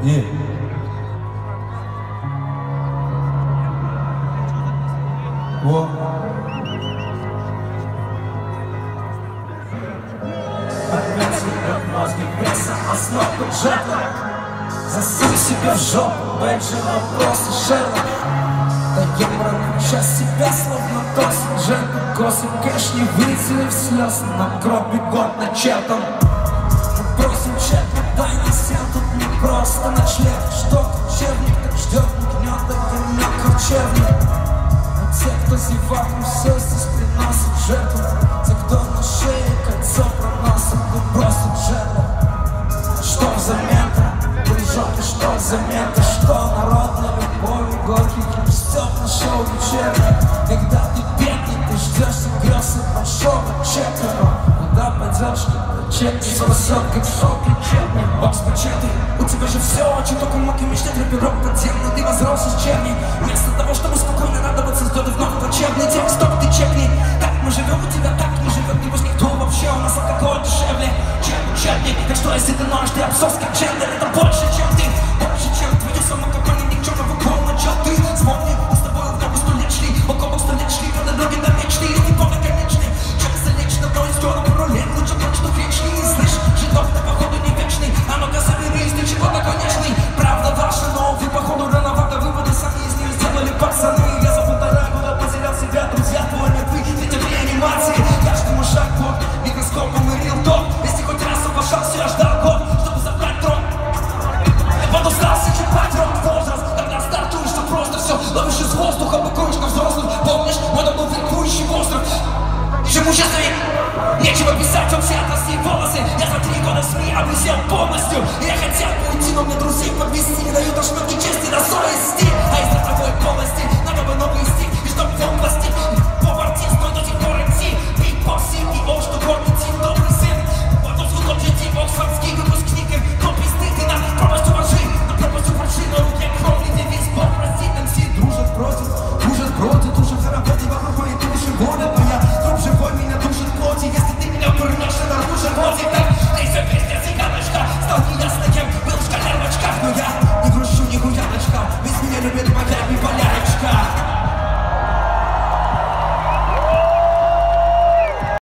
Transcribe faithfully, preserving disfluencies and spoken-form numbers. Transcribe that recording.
Yeah. Во. Опять ебет мозги веса, основ бюджета. Засунь себе в жопу, бэджи, вопросы, Шерлок. Даем врагу часть себя, словно досит жертву. Косы кэш не выцелив слез, нам кровь бегот начертан. Мы просим тщетно, дай не сел, тут не просто ночлег. Что учебник, так ждет, гнет, так гнет кочевник. Но те, кто зевал, ну все здесь приносит жертву. Те, кто на шее кольцо проносит, ну просто жертва. Что взамен-то? Прижет и что взамен-то? Что народная любовь и горький хлеб стёб на шоу вечерний. Когда ты бедный, ты ждешь грез от большого чека. Куда пойдешь, чек не спасет, как шоу печетный. Бокс почетный, у тебя же все, о чем только мог и мечтать. Рэперок подземный, ты возрос из черни. Вместо того, чтобы спокойно радоваться, сдоды вновь плачевный текст. Стоп, ты чекни. Так мы живем, у тебя так не живет. Не возьми кто вообще, у нас алкоголь дешевле, чем учебник. Так что если ты ноешь, ты обсос как Чендлер. Это больше, чем ты, больше, чем твою самокопание никчемного клоуна. Чё ты? Вспомни, мы с тобой в ногу сто лет шли, бок о бок сто лет шли, когда дороги до мечты есть не полно конечный. Чем залечь на бронь, стёрну паролет, лучше тот, что вечный. Слышь, жидов-то походу не вечный, а ну-ка соберись, ты чего-то конечный. Правда ваша, но вы походу рановато, выводы сами из нее сделали пацаны. Я за полтора года потерял себя, друзья твои мертвы, ведь в реанимации. Каждому шаг под микроскопом и рил топ. Если хоть раз соглашался, я ждал год, чтобы забрать трон. Подустался чипать рот возраст, когда стартуешь, что просто все ловишь из воздуха, быкуешь на взрослых. Помнишь, мой давно векующий остров. Чему сейчас стоит? Нечего писать, он все отрасти волосы. Я за три года СМИ облысел полностью. Я хотел бы уйти, но мне друзей подвести не дают ошметки чести на сон.